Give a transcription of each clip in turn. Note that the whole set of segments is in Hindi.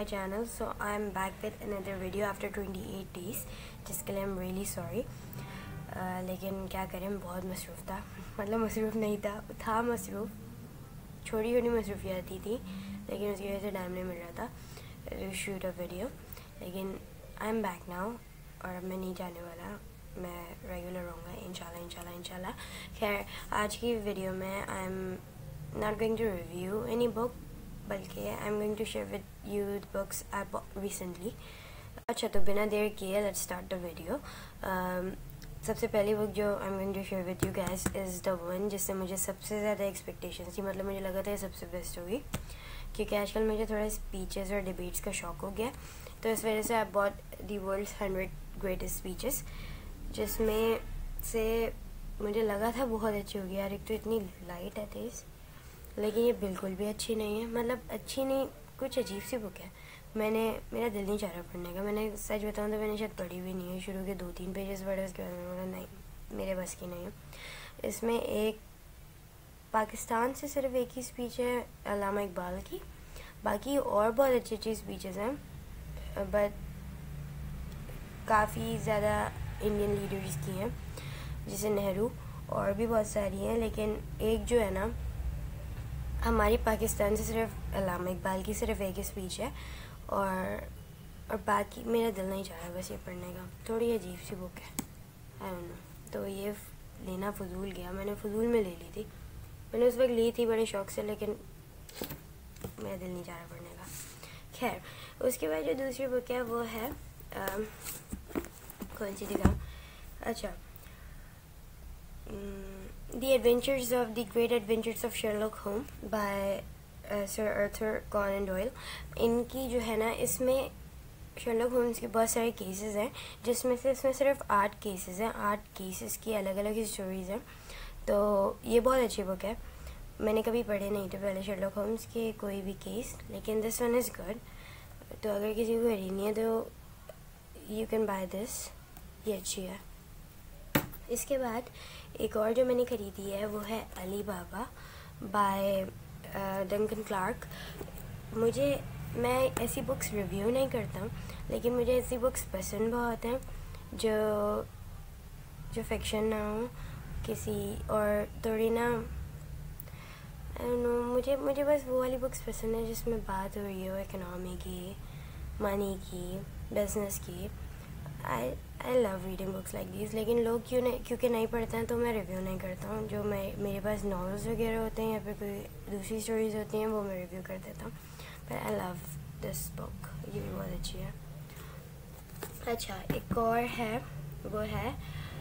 my channel. So I'm back with another video after 28 days, जिसके लिए I'm really sorry. लेकिन क्या करें, बहुत मसरूफ़ था. मतलब मसरूफ़ नहीं था मसरूफ़, छोटी छोटी मसरूफियात थी, लेकिन उसकी वजह से टाइम नहीं मिल रहा था to shoot a video. लेकिन I'm back now और अब मैं नहीं जाने वाला, मैं रेगुलर रहूँगा इंशाल्लाह. खैर, आज की वीडियो में I'm not going to review any book, बल्कि I'm going to share with you the books I bought recently. अच्छा, तो बिना देर किए let's start the video. सबसे पहली बुक जो I'm going to share with you guys is the one जिससे मुझे सबसे ज़्यादा एक्सपेक्टेशंस थी. मतलब मुझे लगा था ये सबसे बेस्ट होगी, क्योंकि आजकल मुझे थोड़ा स्पीचेस और डिबेट्स का शौक हो गया. तो इस वजह से I bought the world's 100 greatest speeches, जिसमें से मुझे लगा था बहुत अच्छी होगी यार. एक तो इतनी लाइट है तेज़, लेकिन ये बिल्कुल भी अच्छी नहीं है. मतलब अच्छी नहीं, कुछ अजीब सी बुक है. मेरा दिल नहीं चाह रहा पढ़ने का. मैंने सच बताऊँ तो मैंने शायद पढ़ी भी नहीं है. शुरू के 2-3 पेजेस पढ़े, उसके बाद मैंने बोला नहीं, मेरे बस की नहीं है. इसमें एक पाकिस्तान से सिर्फ एक ही स्पीच है, अल्लामा इकबाल की. बाकी और बहुत अच्छी अच्छी स्पीचेस हैं, बट काफ़ी ज़्यादा इंडियन लीडर्स की हैं, जैसे नेहरू, और भी बहुत सारी हैं. लेकिन एक जो है ना, हमारी पाकिस्तान से सिर्फ अल्लामा इकबाल की सिर्फ एक ही स्पीच है, और बाकी मेरा दिल नहीं चाह रहा बस ये पढ़ने का. थोड़ी अजीब सी बुक है, आई डोंट नो. तो ये लेना फजूल गया. मैंने फजूल में ले ली थी. मैंने उस वक्त ली थी बड़े शौक से, लेकिन मेरा दिल नहीं चाह रहा पढ़ने का. खैर, उसके बाद जो दूसरी बुक है वो है कौन सी दिखा, अच्छा, The Adventures of the Great Adventures of Sherlock Holmes by Sir Arthur Conan Doyle. इनकी जो है ना, इसमें शर्लॉक होम्स के बहुत सारे केसेस हैं, जिसमें से इसमें सिर्फ 8 केसेस हैं. 8 केसेस की अलग अलग ही स्टोरीज़ हैं. तो ये बहुत अच्छी बुक है. मैंने कभी पढ़े नहीं थे पहले शर्लॉक होम्स के कोई भी केस, लेकिन दिस वन इज़ गुड. तो अगर किसी को खरीदनी है तो यू कैन बाय दिस, ये अच्छी है. इसके बाद एक और जो मैंने ख़रीदी है वो है Alibaba by Duncan Clark. मैं ऐसी बुक्स रिव्यू नहीं करता हूँ, लेकिन मुझे ऐसी बुक्स पसंद बहुत हैं जो फिक्शन ना हो किसी, और थोड़ी ना, आई डोंट नो, मुझे बस वो वाली बुक्स पसंद है जिसमें बात हो रही हो इकोनॉमी की, मनी की, बिजनेस की. I love reading books like this. लेकिन लोग क्योंकि नहीं पढ़ते हैं तो मैं रिव्यू नहीं करता हूँ. जो मेरे पास नॉवेल्स वगैरह होते हैं या फिर कोई दूसरी स्टोरीज होती हैं वो मैं रिव्यू कर देता हूँ. पर आई लव दिस बुक, ये भी बहुत अच्छी है. अच्छा, एक और है, वो है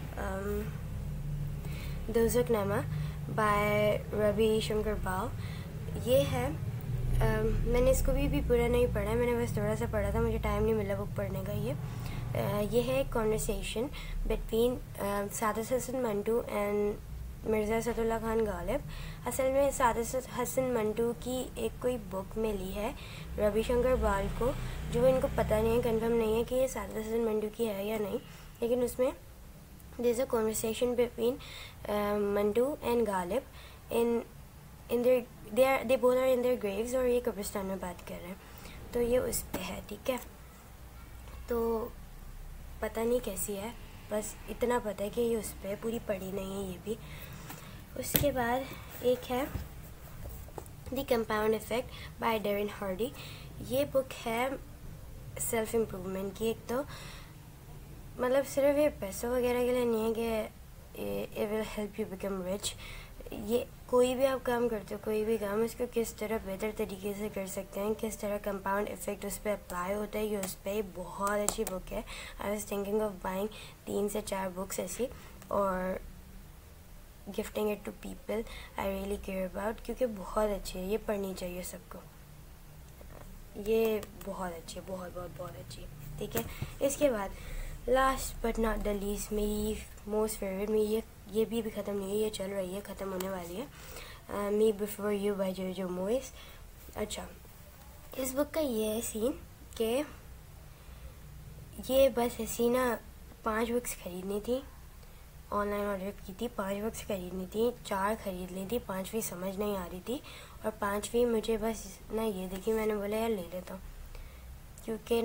दोज़खनामा बाय रवि शंकर बाव. ये है, मैंने इसको भी पूरा नहीं पढ़ा. मैंने बस थोड़ा सा पढ़ा था, मुझे टाइम नहीं मिला बुक पढ़ने का. ये है conversation between Saadat Hasan Manto and Mirza Asadullah Khan Ghalib. असल में सादत हसन मंटू की एक कोई बुक मिली है रविशंकर बाल को, जो इनको पता नहीं है, कंफर्म नहीं है कि ये सादत हसन मंटू की है या नहीं. लेकिन उसमें there is a conversation between Manto and Ghalib in they both are in their graves, और ये कब्रिस्तान में बात कर रहे हैं. तो ये उस पे है, ठीक है. तो पता नहीं कैसी है, बस इतना पता है कि ये उस पर, पूरी पढ़ी नहीं है ये भी. उसके बाद एक है the compound effect by Darren Hardy. ये बुक है सेल्फ इम्प्रूवमेंट की. एक तो मतलब सिर्फ ये पैसों वगैरह के लिए नहीं है कि it will help you become rich. ये कोई भी आप काम करते हो, कोई भी काम, उसको किस तरह बेहतर तरीके से कर सकते हैं, किस तरह कंपाउंड इफ़ेक्ट उस पर अप्लाई होता है, ये उस पर बहुत अच्छी बुक है. I was thinking of buying 3 से 4 बुक्स ऐसी और gifting it to people I really care about, क्योंकि बहुत अच्छी है. ये पढ़नी चाहिए सबको. ये बहुत अच्छी है, बहुत अच्छी, ठीक है. इसके बाद last but not the least, मेरी मोस्ट फेवरेट, मेरी ये भी ख़त्म नहीं है, ये चल रही है, ख़त्म होने वाली है, me before you by Jo Moyes. अच्छा, इस बुक का ये है सीन कि ये बस ऐसी ना 5 बुक्स ख़रीदनी थी, ऑनलाइन ऑर्डर की थी. 5 बुक्स ख़रीदनी थी, 4 ख़रीद ली थी, 5वीं समझ नहीं आ रही थी, और 5वीं मुझे बस ना ये देखी, मैंने बोला यार ले लेता हूँ. क्योंकि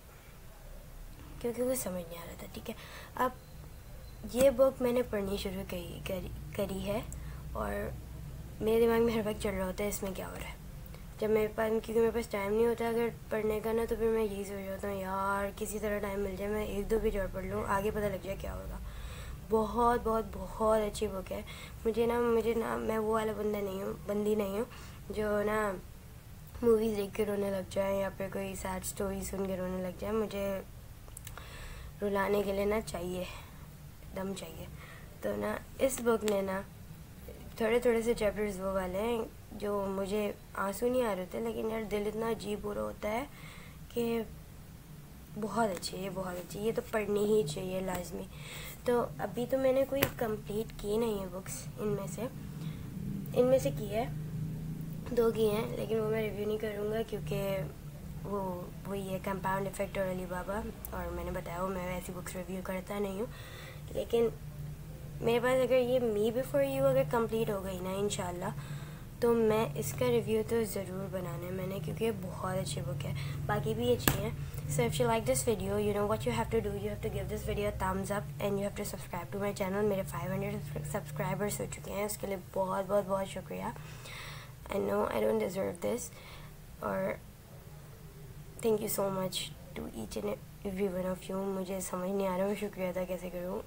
वो समझ नहीं आ रहा था। ठीक है, अब ये बुक मैंने पढ़नी शुरू करी है और मेरे दिमाग में हर वक्त चल रहा होता है इसमें क्या हो रहा है। जब मेरे पास, क्योंकि मेरे पास टाइम नहीं होता अगर पढ़ने का ना, तो फिर मैं यही सोच रहा हूँ यार किसी तरह टाइम मिल जाए, मैं 1-2 पेज और पढ़ लूँ, आगे पता लग जाए क्या होगा। बहुत बहुत बहुत अच्छी बुक है। मुझे ना मैं वो वाला बंदी नहीं हूँ जो ना मूवीज़ देख के रोने लग जाए या फिर कोई सैड स्टोरी सुन के रोने लग जाए। मुझे रुलाने के लिए ना चाहिए, दम चाहिए। तो ना इस बुक ने ना थोड़े से चैप्टर्स वो वाले हैं जो मुझे आंसू नहीं आ रहे थे, लेकिन यार दिल इतना अजीब हो रहा होता है कि बहुत अच्छी है, बहुत अच्छी। ये तो पढ़नी ही चाहिए लाजमी। तो अभी तो मैंने कोई कंप्लीट की नहीं है बुक्स, इनमें से की है 2 की हैं, लेकिन वो मैं रिव्यू नहीं करूँगा क्योंकि वो वही है कंपाउंड इफ़ेक्ट और अली बाबा, और मैंने बताया वो मैं ऐसी बुक्स रिव्यू करता नहीं हूँ। लेकिन मेरे पास अगर ये मी बिफोर यू अगर कंप्लीट हो गई ना इंशाल्लाह, तो मैं इसका रिव्यू तो ज़रूर बनाना है मैंने, क्योंकि ये बहुत अच्छी बुक है, बाकी भी अच्छी है। So if you like this video, you know what you have to do, you have to give this video thumbs up and you have to subscribe to my channel. मेरे 500 सब्सक्राइबर्स हो चुके हैं, उसके लिए बहुत बहुत बहुत शुक्रिया। I know I don't deserve this, और thank you so much to each and every one of you. मुझे समझ नहीं आ रहा मैं शुक्रिया अदा कैसे करूँ।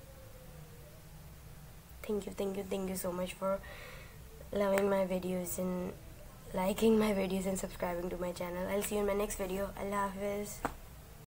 Thank you so much for loving my videos and liking my videos and subscribing to my channel. I'll see you in my next video. Allah Hafiz.